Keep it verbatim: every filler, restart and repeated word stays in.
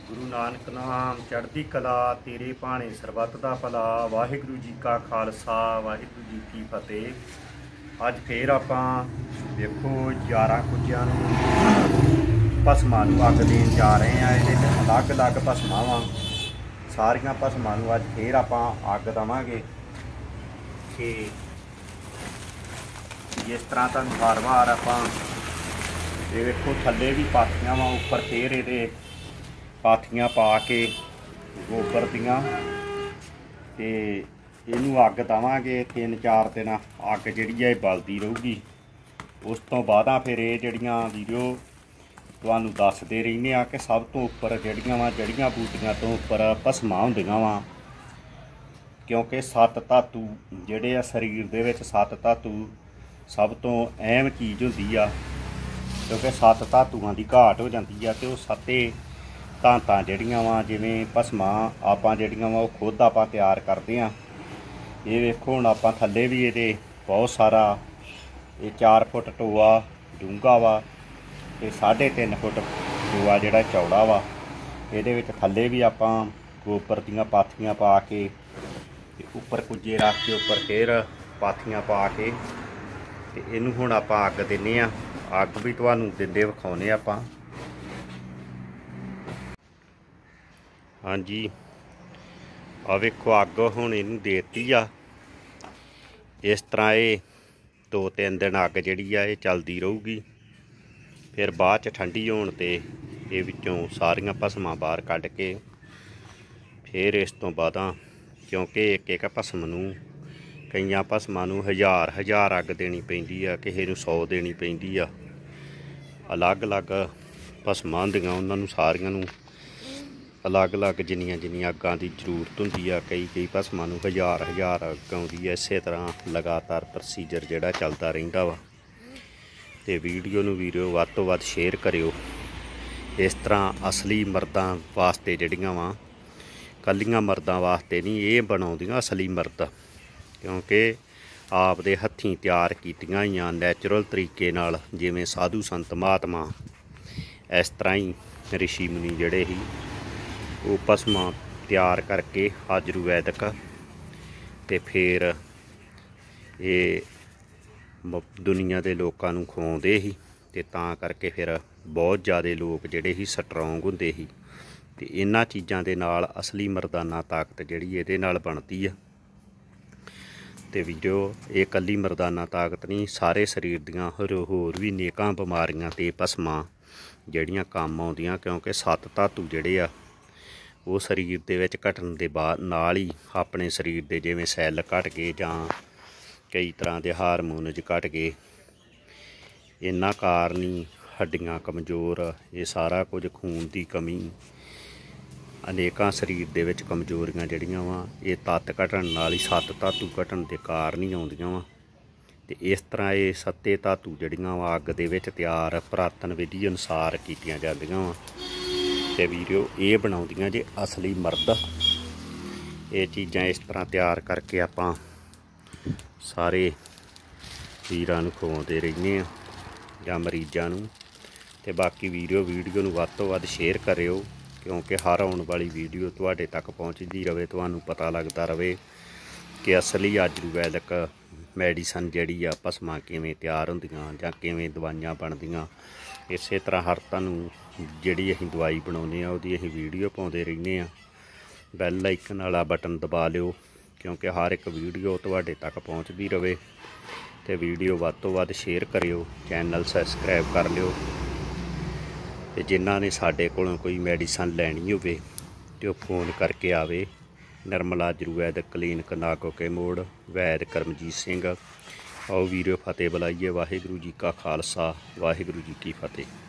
गुरु नानक नाम चढ़ती कला तेरे भाने सरबत दा भला। वाहिगुरू जी का खालसा वाहिगुरू जी की फतेह। अज फिर आपां देखो यारां कुजियां नूं भस्मां नूं अग देण जा रहे हैं। ये अलग अलग भस्मां वां, सारियां भस्मां नूं अज फिर आपां अग देवांगे कि जिस तरह तुहानूं हर वार आपां ये वेखो थल्ले भी पाथियां वां, उपर फिर ये पाथियां पा के गोबर दियां ते इनू अग देवांगे। तीन चार दिन अग जिहड़ी है बलदी रहूगी। उस तो बाद फिर ये जड़ियां वीडियो तुहानूं दसदे रहिंदे आ कि सब तो उपर जड़ियां वा जड़ियां बूटियां तो उपर भस्मां हुंदियां वा, क्योंकि सत्त धातु जिहड़े आ शरीर दे विच सत्त धातु सब तो अहम चीज़ हुंदी आ, क्योंकि सत्त धातुआं दी घाट हो जाती है। तो सत्ते धातां जड़ियां वा जिवें भस्मां आपां जड़ियां वा खुद आपां तैयार करदे आ। ये वेखो हुण आपां थल्ले भी ये बहुत सारा ये चार फुट टोआ डूंगा वा ते साढ़े तीन फुट टोआ जिहड़ा चौड़ा वा। इहदे विच थल्ले भी आपां गोबर दीयां पाथियां पा के उपर कुज्जे रख के उपर फिर पाथियां पा के ते इहनूं हुण आपां अग दिन्ने आ। अग भी तुहानूं दिंदे विखाउने आपां। हाँ जी, आ वेखो अग हुण इहनूं देती आ। इस तरह ये दो तीन दिन अग जिहड़ी आ ये चलदी रहूगी। फिर बाद च ठंडी होण ते ये विचों सारियां भस्मां बाहर कढ के फिर इस तो बाद, क्योंकि एक एक भस्म नूं कईयां भस्मां नूं हज़ार हज़ार अग देनी पैंदी आ, किसे नूं सौ देनी पैंदी आ। अलग अलग भस्मां हुंदियां, उन्हां नूं सारियां नूं अलग अलग जिन्नियां जिन्नियां अग्गां दी जरूरत हुंदी आ। कई कई भस्मां नूं हज़ार हज़ार अग आउंदी है। इसे तरह लगातार प्रोसीजर जिहड़ा चलदा रहिंदा वा। ते वीडियो नूं वीडियो वध तों वध शेयर करियो। इस तरह असली मर्दां वास्ते जिहड़ियां वा, कल्लियां मर्दां वास्ते नहीं, ये बनाउंदियां असली मर्द, क्योंकि आप दे हत्थीं तैयार कीतियां होईयां नैचुरल तरीके नाल। जिवें साधु संत महात्मा इस तरह ही रिशी मुनि जिहड़े ही वो भस्मां तैयार करके आयुर्वैदिक ते फिर ये दुनिया के लोगों नूं खवाउंदे ही। ते तां करके फिर बहुत ज़्यादा लोग जिहड़े ही स्ट्रोंग हुंदे ही। ते इन्हां चीज़ां दे नाल असली मर्दाना ताकत जिहड़ी इहदे नाल बनदी आ। ते वीडियो ये कल्ली मर्दाना ताकत नहीं, सारे शरीर दियां होर होर भी नेकां बीमारियां ते भस्मां जिहड़ियां काम आउंदियां, क्योंकि सत्त धातु जिहड़े आ वो शरीर दे विच घटन दे बाद नाल ही अपने शरीर दे जिवें सैल घट गए जां कई तरह के हारमोनज घट गए, इन्हां कारण ही हड्डियां कमज़ोर, ये सारा कुछ खून की कमी, अनेकां शरीर दे विच कमज़ोरियां जिहड़ियां वा ये तत्त घटन नाल ही सत्त धातु घटन के कारण ही आउंदियां वा। ते इस तरह ये सत्ते धातु जिहड़ियां वा अग दे विच तैयार पुरातन विधि अनुसार कीतियां जांदियां वा। ते वीडियो ये बनाउंदियां जे असली मर्द। ये चीज़ां इस तरह तैयार करके आपां सारे वीरां नूं खवाउंदे रहिंदे आ जां मरीज़ां नूं। ते बाकी वीडियो वीडियो नूं वध तों वध शेयर करियो, क्योंकि हर आउण वाली वीडियो तुहाडे तक पहुँचदी रवे, तुहानूं पता लगदा रवे कि असली आयुर्वैदिक मैडिसन जिहड़ी आ भस्मां किवें तैयार हुंदियां जां किवें दवाइयां बनदियां। इस तरह हर तुहानूं जिहड़ी असीं दवाई बनाउने आ उहदी असीं वीडियो पाउंदे रहिंदे आ। बैल आइकन वाला बटन दबा लिओ, क्योंकि हर एक वीडियो तुहाडे तक पहुँचदी रवे। ते वीडियो वध तों वध शेयर करियो, चैनल सबसक्राइब कर लिओ। ते जिन्हां ने साडे कोलों कोई मैडिसन लैनी होवे ते ओह फोन करके आवे। निर्मला आयुर्वैदिक क्लीनिक नागो के मोड़, वैद करमजीत सिंह। आओ वीडियो फतेह बुलाइए। वाहिगुरू जी का खालसा वाहिगुरू जी की फतेह।